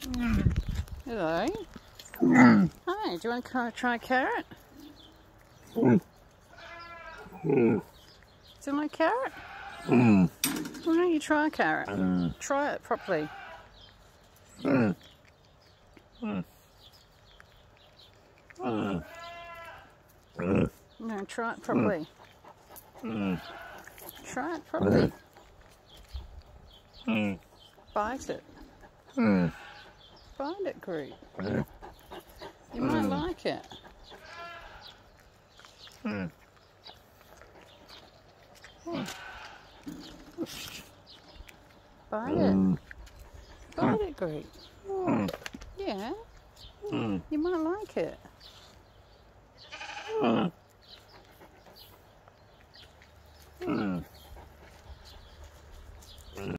Hello. Hi, do you want to try a carrot? Do you like carrot? Why don't you try a carrot? Try it properly. No, try it properly. Try it properly. Bite it. Bite it, Groot. You might like it. Bite it. Bite it, Groot. Yeah. You might like it.